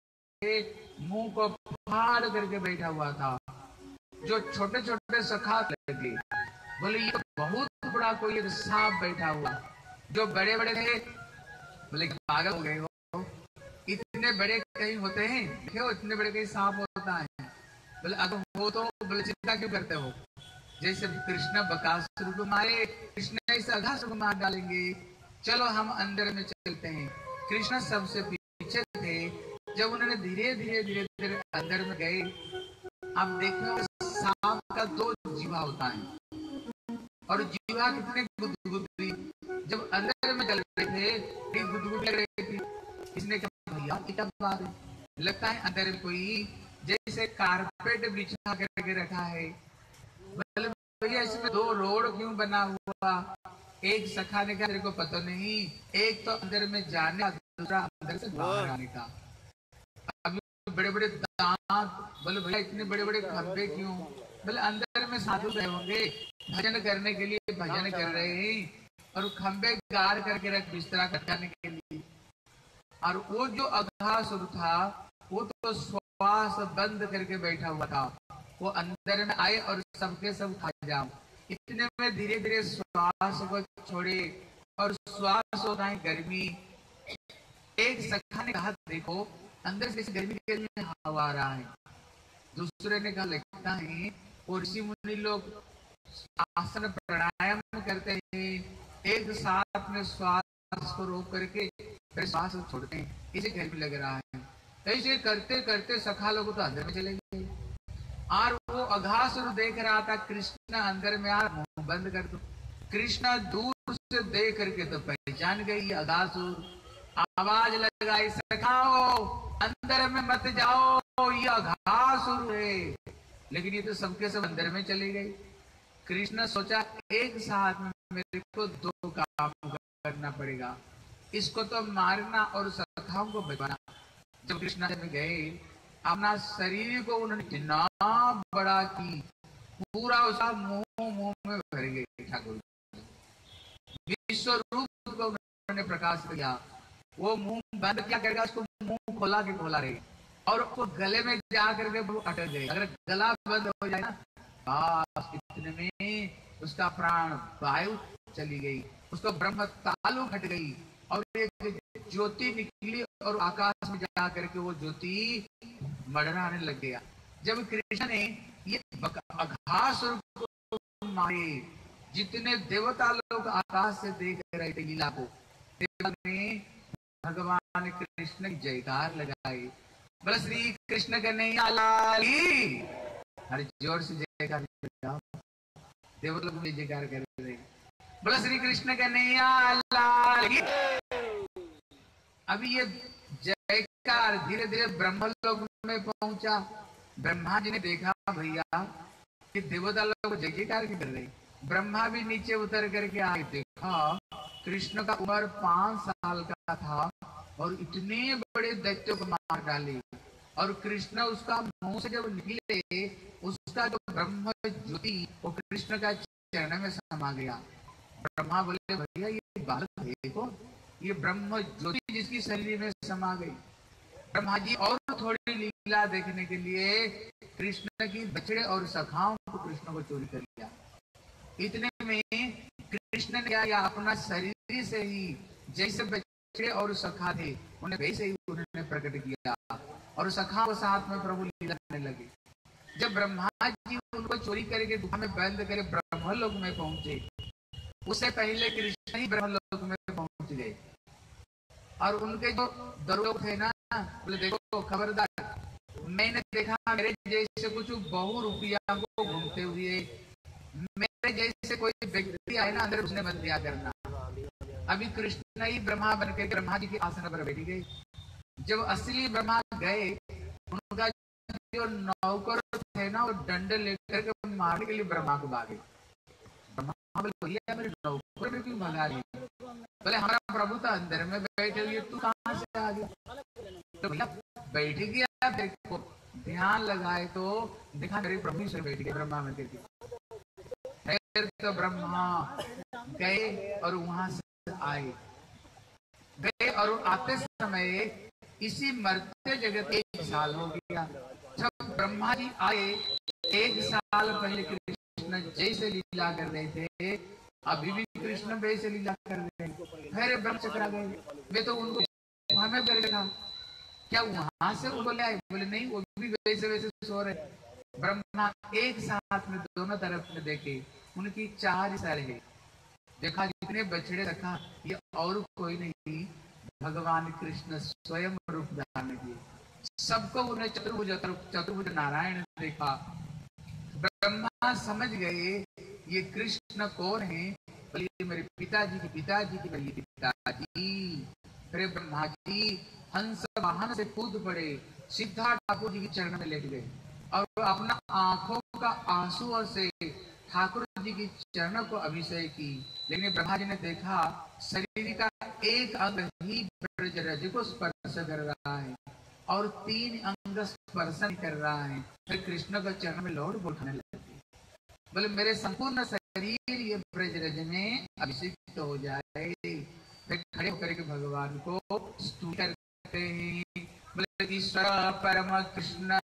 मुंह को फाड़ करके बैठा हुआ था। जो छोटे छोटे सखा लगे, बोले ये बहुत बड़ा कोई सांप बैठा हुआ। जो बड़े बड़े थे बोले पागल हो गए हो, इतने बड़े कहीं होते हैं, क्यों इतने बड़े कहीं सांप होता है। बोले अगर हो तो बोले चिंता क्यों करते हो। जैसे कृष्ण बकासुर को मारे, कृष्ण इस अघासुर को मार डालेंगे, चलो हम अंदर में चलते हैं। कृष्ण सबसे पीछे थे। जब उन्होंने धीरे धीरे अंदर में गए, आप देखो सांप का दो जीवा होता है और जीवा कितने गुदगुदी। जब अंदर में चल रहे थे गुदगुदी लग रही थी। इसने कहा भैया क्या बात है, लगता है अंदर में कोई जैसे कारपेट बिछा करके रखा है। मतलब भैया इसमें दो रोड क्यों बना हुआ। एक सखा ने कहा तेरे को पता नहीं, एक तो अंदर में जाने का, दूसरा अंदर से बाहर आने का। अभी बड़े बड़े दांत, बोले भैया इतने बड़े बड़े खंभे क्यों। बोले अंदर में साधु रहे होंगे, भजन करने के लिए भजन कर रहे हैं और खंभे गाड़ करके रख बिस्तरा कटाने के लिए। और वो जो अघासुर था वो तो श्वास बंद करके बैठा हुआ था, वो अंदर में आए और सबके सब खा जाओ। इतने में धीरे धीरे श्वास को छोड़े और श्वास होता है गर्मी। एक सखा ने कहा देखो अंदर से गर्मी गर्मी हवा आ रहा है। दूसरे ने कहा लगता है और ऋषि मुनि लोग आसन प्राणायाम करते हैं, एक साथ में श्वास को रोक करके फिर श्वास छोड़ते हैं, इसे गर्मी लग रहा है। ऐसे करते करते सखा लोग तो अंदर में चले गए और वो अघासुर देख रहा था कृष्ण अंदर में आ, मुंह बंद कर दो। कृष्ण दूर से देख करके तो पहचान गई अघासुर, आवाज लगाई सखाओ अंदर में मत जाओ ये अघासुर है। लेकिन ये तो सबके सब अंदर में चले गए। कृष्ण सोचा एक साथ में मेरे को दो काम करना पड़ेगा, इसको तो मारना और सखाओं को बचाना। जब कृष्ण में गए अपना शरीर को उन्होंने इतना बड़ा की पूरा उसका मुंह में भर गए। ठाकुर विश्व रूप को उन्होंने प्रकाश किया। वो मुंह बंद क्या करेगा, उसको मुंह खोला के खोला रहे। और वो गले में जा करके वो अटक गए। अगर गला बंद हो जाए ना, बस इतने में उसका प्राण वायु चली गई, उसको ब्रह्म तालु हट गई और एक ज्योति निकली और आकाश में जा करके वो ज्योति मडराने लग गया। जब कृष्ण ने ये अघास रूप को मारे, जितने देवता लोग आकाश से देख रहे थे लीला को, देवता ने भगवान कृष्ण की जयकार लगाई। बोले श्री कृष्ण कन्हैया लाल की। हर जोर से जयकार लगाओ, देवता लोग भी जयकार कर रहे। बोले श्री कृष्ण कन्हैया लाल की। अभी ये जयकार धीरे धीरे ब्रह्मलोक में पहुंचा। ब्रह्मा जी ने देखा भैया कि देवता लोग जयकार क्यों कर रहे। ब्रह्मा भी नीचे उतर करके आए, देखा कृष्ण का उम्र 5 साल का था और इतने बड़े दैत्यों को मार डाले। और कृष्ण उसका मुंह से जब निकले, उसका जो ब्रह्म ज्योति वो कृष्ण का चरण में समा गया। ब्रह्मा बोले भैया ये बालक देखो, ये ब्रह्म ज्योति जिसकी शरीर में समा गई। ब्रह्मा जी और थोड़ी लीला देखने के लिए कृष्ण की बछड़े और सखाओं को कृष्ण को चोरी कर लिया। इतने में कृष्ण ने या अपना शरीर से ही जैसे बछड़े और सखा थे उन्हें वैसे ही उन्होंने प्रकट किया और सखा को साथ में प्रभु लीला करने लगे। जब ब्रह्मा जी उनको चोरी करके गुफा में बंद करे ब्रह्मलोक में पहुंचे, उससे पहले कृष्ण ही ब्रह्मलोक में पहुंच गए। और उनके जो दरोग थे ना, बोले देखो खबरदार, मैंने देखा मेरे जैसे कुछ बहु रुपया को घूमते हुए, मेरे जैसे कोई व्यक्ति आए ना अंदर उसने मत दिया करना। अभी कृष्ण ही ब्रह्मा बनकर ब्रह्मा जी के आसन पर बैठ गए। जब असली ब्रह्मा गए, उनका जो नौकर थे ना वो डंडे लेकर के मारने के लिए ब्रह्मा को भागे। ब्रह्मा बोले भैया मेरे नौकर में क्यों भगा रही? बोले हमारा प्रभु तो अंदर में बैठे हुए, तू कहां से आ गया? तो भैया बैठ गया, देखो ध्यान लगाए तो देखा मेरे प्रभु से बैठ गए ब्रह्मा में करके। तो ब्रह्मा गए और वहां से आए, गए और आते समय इसी मरते जगत 1 साल हो गया। जब ब्रह्मा जी आए 1 साल पहले कृष्ण जैसे लीला कर रहे थे, अभी भी कृष्ण वैसे लीला कर रहे हैं। फिर ब्रह्म चक्रा गए, वे तो उनको हमें कर देखा, क्या वहां से उनको ले आए? बोले नहीं, वो भी वैसे वैसे सो रहे। ब्रह्मा एक साथ में दोनों तरफ में देखे, उनकी 4 सर है। देखा जितने बछड़े रखा, ये और कोई नहीं, भगवान कृष्ण स्वयं रूप धारण किए। सबको उन्हें चतुर्भुज नारायण देखा। ब्रह्मा समझ गए ये कृष्ण कौन है। बोले मेरे पिताजी की पिताजी की मेरे पिताजी। फिर ब्रह्मा जी हंस वाहन से कूद पड़े, सीधा ठाकुर जी के चरण में लेट गए और अपना आंखों का आंसुओं से ठाकुर जी की चरणों को अभिषेक की। लेकिन ब्रह्मा जी ने देखा शरीर का एक अंग ही ब्रज को स्पर्श कर रहा है और 3 अंग स्पर्श कर रहा है। फिर कृष्ण का चरण में लौट बोलने लगे, बोले मेरे संपूर्ण शरीर ये ब्रज में अभिषेक हो जाए। फिर खड़े होकर के भगवान को स्तुति करते हैं। बोले ईश्वर परम कृष्ण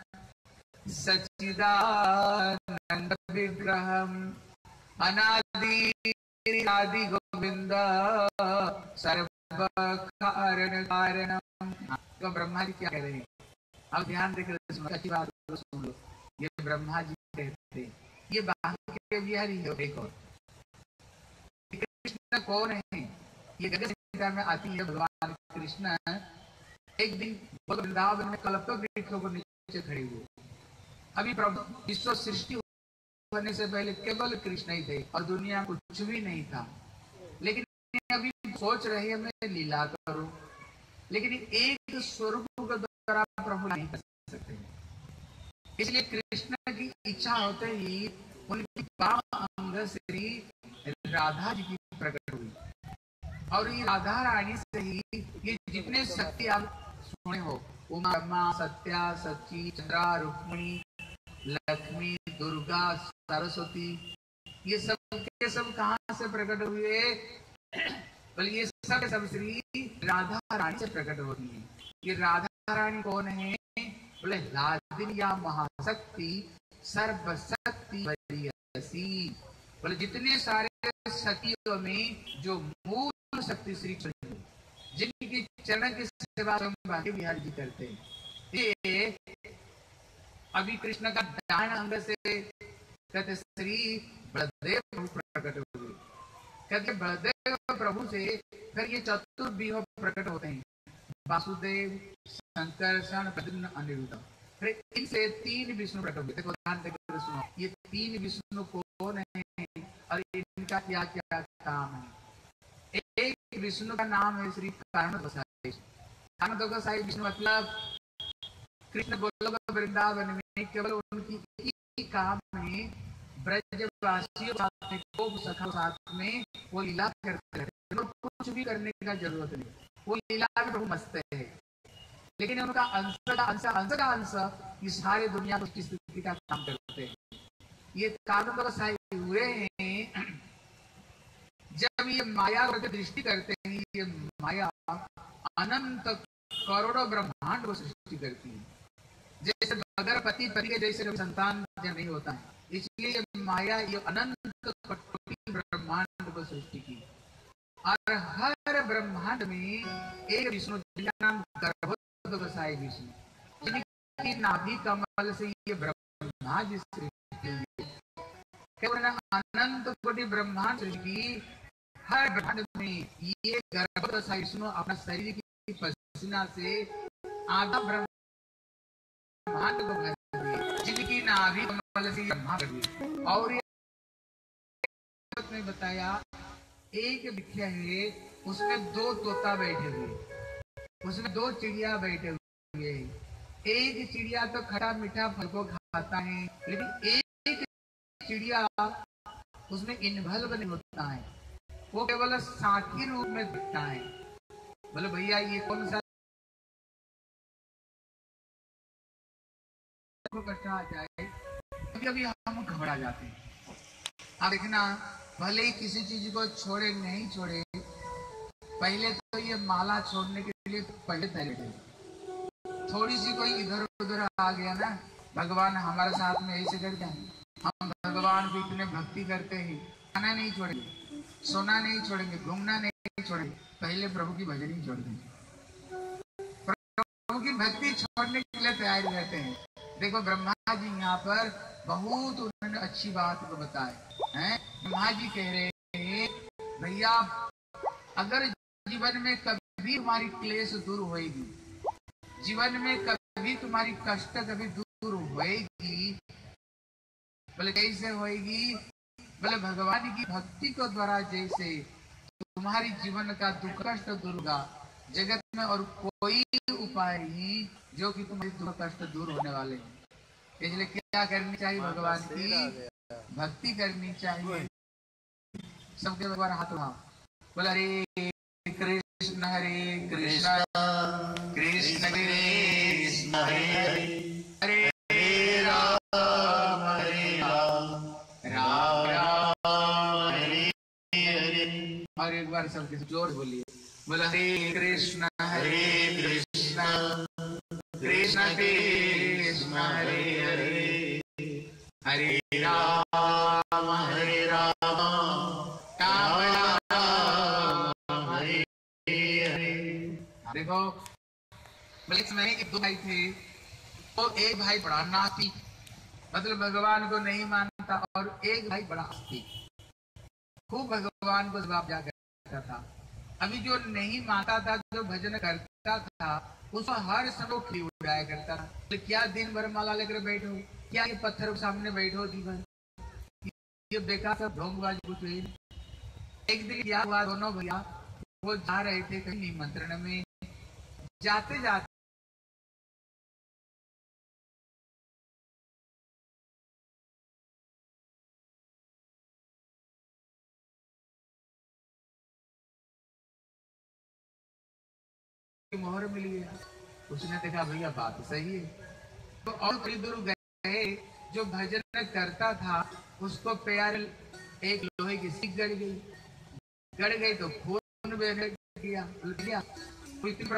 सच्चिदानंद विग्रहम अनादि आदि गोविंद सर्व कारण कारणम। तो ब्रह्मा जी क्या कह रहे हैं? अब ध्यान देकर अच्छी बात सुन लो। ये ब्रह्मा जी कहते हैं ये बाकी बिहारी है। देखो कृष्ण कौन है? ये गगन संहिता में आती है। भगवान कृष्ण एक दिन वृंदावन में कल्प वृक्षों को नीचे खड़े हुए। अभी प्रभु विश्व सृष्टि होने से पहले केवल कृष्ण ही थे और दुनिया कुछ भी नहीं था। लेकिन अभी सोच रहे हैं मैं लीला करूं, लेकिन एक स्वरूप के द्वारा प्रभु नहीं कर सकते। इसलिए कृष्ण की इच्छा होते ही उनकी वाम अंग श्री राधा जी की प्रकट हुई और ये राधा रानी से ही ये जितने शक्ति आप सुने हो, उमा सत्या सच्ची चंद्रा रुक्मिणी लक्ष्मी दुर्गा सरस्वती, ये सब के सब कहां से प्रकट हुए? बोले ये सब श्री राधा रानी से प्रकट होती है। ये राधा रानी कौन है? बोले लादिन या महाशक्ति सर्वशक्ति वरियसी। बोले जितने सारे शक्तियों में जो मूल शक्ति श्री कृष्ण, जिनकी चरण की सेवा बांके बिहारी जी करते हैं, ये अभी कृष्ण का दान अंग से कहते श्री बलदेव प्रभु प्रकट हुए। कहते बलदेव प्रभु से फिर ये चतुर्व्यूह प्रकट होते हैं, वासुदेव, संकर्षण, प्रद्युम्न, अनिरुद्ध। फिर इनसे तीन विष्णु प्रकट हुए। देखो ध्यान देकर सुनो, ये तीन विष्णु कौन है और इनका क्या क्या काम है। एक विष्णु का नाम है श्री कारण गोसाई। कारण गोसाई विष्णु मतलब कृष्ण गोलोक वृंदावन में केवल उनकी ही काम में ब्रजवासियों को सखा साथ में वो लीला करते रहते, कुछ भी करने का जरूरत नहीं, वो लीला में बहुत मस्त है। लेकिन उनका अंश इस सारी दुनिया की स्थिति का काम करते हैं। ये कारण गोसाई हुए हैं जब ये माया की दृष्टि करते हैं। ये माया अनंत करोड़ों ब्रह्मांड को सृष्टि करती है। जैसे अगर पति के जैसे संतान नहीं होता है, इसलिए ये माया ये अनंत कोटि ब्रह्मांड को सृष्टि की। और हर ब्रह्मांड में एक विष्णु जिनका नाम गोसाई विष्णु, जिनकी नाभि कमल से ये ब्रह्मा जी सृष्टि हुई। केवल अनंत कोटि ब्रह्मांड सृष्टि, हर ब्रह्मांड में ये गोसाई विष्णु अपना शरीर की पसीना से आधा ब्रह्मांड को भर दिए, जिनकी नाभि कमल से ब्रह्मा कर दिए। और ने बताया एक वृक्ष है, उसमें दो तोता बैठे हुए, उसमें दो चिड़िया बैठे हुए। एक चिड़िया तो खट्टा मीठा फल को खाता है, लेकिन एक चिड़िया उसमें इन्वॉल्व नहीं होता है, वो केवल साथी रूप में दिखता है। बोले भैया ये कौन सा कष्ट आ जाए, कभी हम घबरा जाते हैं। आप देखना, भले ही किसी चीज को छोड़े नहीं छोड़े, पहले तो ये माला छोड़ने के लिए पहले तैयार, थोड़ी सी कोई इधर उधर आ गया ना, भगवान हमारे साथ में ऐसे कर जाए। हम भगवान की इतने भक्ति करते हैं, खाना नहीं छोड़ेंगे, सोना नहीं छोड़ेंगे, घूमना नहीं छोड़ेंगे, पहले प्रभु की भजन ही छोड़ देंगे। प्रभु की भक्ति छोड़ने के लिए तैयार रहते हैं। देखो ब्रह्मा जी यहाँ पर बहुत उन्होंने अच्छी बात को बताया है। ब्रह्मा जी कह रहे हैं भैया अगर जीवन में कभी तुम्हारी क्लेश दूर होएगी, जीवन में कभी तुम्हारी कष्ट कभी दूर होएगी, बोले कैसे होएगी? बोले भगवान की भक्ति को द्वारा जैसे तुम्हारी जीवन का दुख कष्ट दूर होगा, जगत में और कोई उपाय नहीं जो कि तुम्हारी दुख कष्ट दूर होने वाले हैं। इसलिए क्या करनी चाहिए? भगवान की भक्ति करनी चाहिए। सबके भगवान हाथ उठाओ, बोला हरे कृष्ण कृष्ण कृष्ण हरे हरे राम राम राम हरे हरे। और एक बार सबके जोर बोलिए, बोला हरे कृष्ण कृष्ण कृष्ण कृष्ण हरे हरे हरे राम राम राम हरे हरे। देखो मैंने एक दो भाई थे, तो एक भाई बड़ा नास्तिक, मतलब भगवान को नहीं मानता, और एक भाई बड़ा आस्तिक, खूब भगवान को जवाब जा करता था। अभी जो नहीं मानता था, जो भजन करता था, उसको हर समय खिली उड़ाया करता था। तो क्या दिन भर माला लेकर बैठो, क्या ये पत्थर के सामने बैठो जीवन, ये बेकार सब ढोंगबाजी कुछ हुई। एक दिन क्या हुआ, दोनों भैया वो जा रहे थे कहीं निमंत्रण में, जाते जाते मोहर मिल गया। उसने देखा भैया बात सही है, तो और थोड़ी दूर गए, जो भजन करता था उसको पैर एक लोहे की सीख गड़ गई तो खून बहने गया। प्रभु की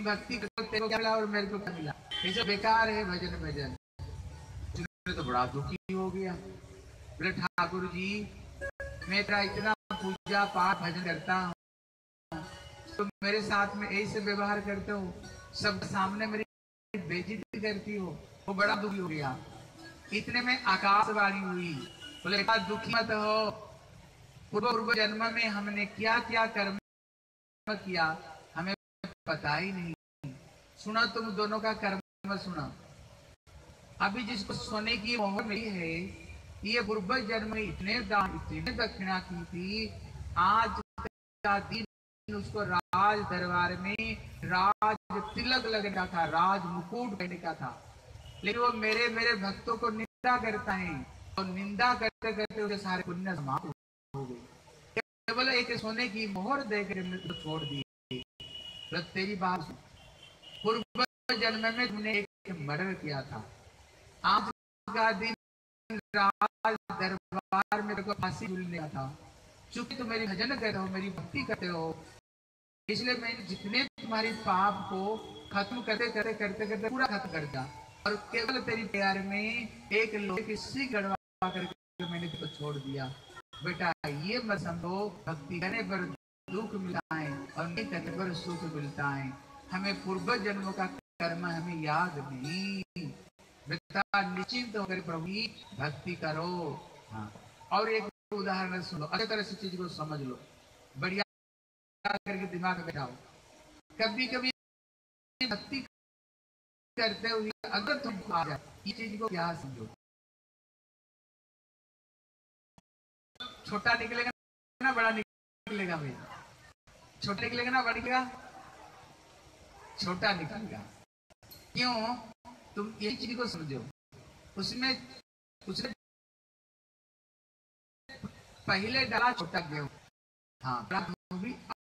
तुम भक्ति करो, तेरे को क्या मिला और मेरे को क्या मिला? ये सब बेकार है भजन भजन। तो बड़ा दुखी हो गया। बोले ठाकुर जी, मैं तेरा इतना पूजा पाठ भजन करता हूँ, तो मेरे साथ में ऐसे व्यवहार करते हो, सब सामने मेरी बेइज्जती करती हो। वो बड़ा दुखी हो गया। इतने में आकाशवाणी हुई। बोले बेटा दुखी मत हो, पूर्व जन्म में हमने क्या क्या कर्म किया हमें पता ही नहीं। सुना तुम दोनों का कर्म सुना। अभी जिसको सोने की मोहर मिली है, ये पूर्व जन्म में इतने दान इतने दक्षिणा की थी, आज का दिन उसको राज दरबार में राज तिलक लगने था, राज मुकुट पहनने का था, लेकिन वो मेरे मेरे भक्तों को निंदा करता है, और निंदा करते करते उसके सारे पुण्य समाप्त हो गए। केवल एक सोने की मोहर देकर छोड़ दी। तो तेरी बात, पूर्व जन्म में तुमने एक मर्डर किया था, आज का दिन राज दरबार में तेरे को फांसी झूलने का था। चूंकि तुम मेरी भजन करते हो, मेरी भक्ति करते हो, इसलिए मैंने जितने तुम्हारी पाप को खत्म करते करते करते करते पूरा खत्म कर दिया, और केवल तेरी प्यार में एक लोहे की सीख गड़वा करके मैंने तुझको छोड़ दिया। बेटा ये मत समझो, भक्ति करने पर दुख मिलता है और नहीं करने पर सुख मिलता है। हमें पूर्व जन्मों का कर्म हमें याद नहीं। बेटा निश्चिंत होकर प्रभु की भक्ति करो। हाँ, और एक उदाहरण सुनो, अच्छी तरह से चीज को समझ लो, बढ़िया करके दिमाग में बैठाओ। कभी कभी भक्ति करते हुए अगर तुमको आ जाए, ये चीज को क्या समझो, छोटा निकलेगा ना बड़ा निकलेगा? भाई छोटा निकलेगा ना बड़ा निकलेगा? छोटा निकलेगा। क्यों? तुम ये चीज को समझो, उसमें उसने पहले डाला छोटा गेहूं, हाँ बड़ा गेहूं भी